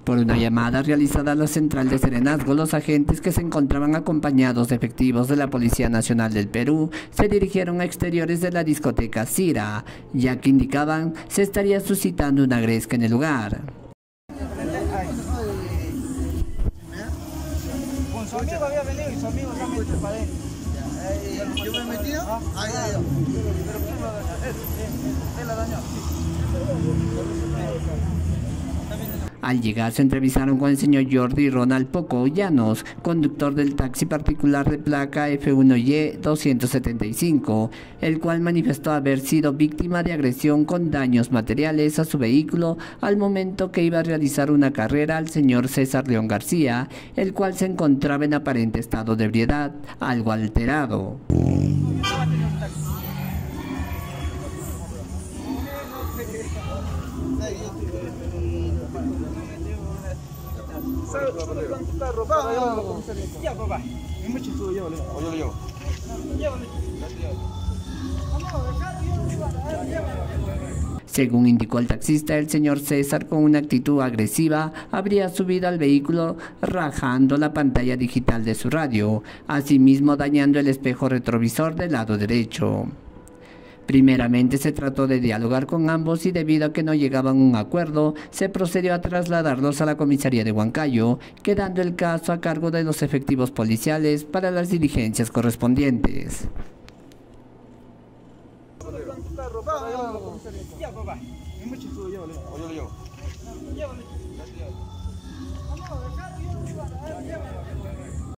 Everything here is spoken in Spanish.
Por una llamada realizada a la central de Serenazgo, los agentes, que se encontraban acompañados de efectivos de la Policía Nacional del Perú, se dirigieron a exteriores de la discoteca Cira, ya que indicaban se estaría suscitando una gresca en el lugar. Con su amigo había venido y su amigo se ha metido para adentro. ¿Yo me he metido? ¿Pero quién lo dañó? Él la dañó. Al llegar se entrevistaron con el señor Jordi Ronald Poco Llanos, conductor del taxi particular de placa F1Y 275, el cual manifestó haber sido víctima de agresión con daños materiales a su vehículo al momento que iba a realizar una carrera al señor César León García, el cual se encontraba en aparente estado de ebriedad, algo alterado. Ya, papá. Es mucho tú, llévalo. O yo lo llevo. Llévalo. Según indicó el taxista, el señor César, con una actitud agresiva, habría subido al vehículo rajando la pantalla digital de su radio, asimismo dañando el espejo retrovisor del lado derecho. Primeramente se trató de dialogar con ambos y debido a que no llegaban a un acuerdo, se procedió a trasladarlos a la comisaría de Huancayo, quedando el caso a cargo de los efectivos policiales para las diligencias correspondientes. Ya, papá. Es mucho tú, llévalo. O yo lo llevo. Llévalo.